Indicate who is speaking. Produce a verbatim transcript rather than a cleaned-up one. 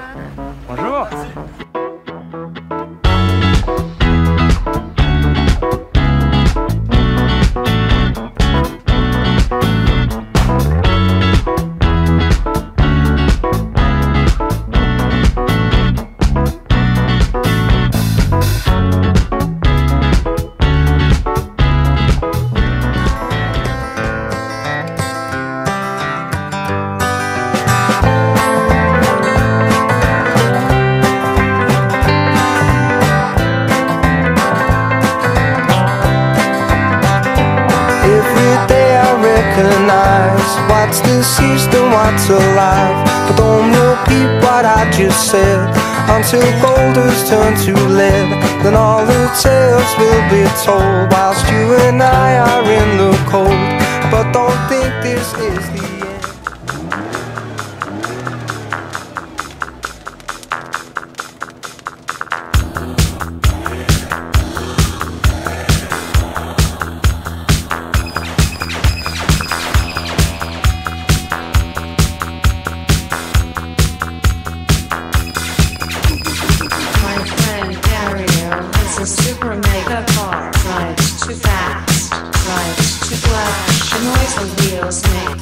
Speaker 1: Bonjour.
Speaker 2: What's deceased and what's alive, but don't repeat what I just said until gold has turned to lead. Then all the tales will be told whilst you and I are in the cold. But don't think this is the end.
Speaker 3: A super mega car rides too fast, rides too flash. The noise the wheels make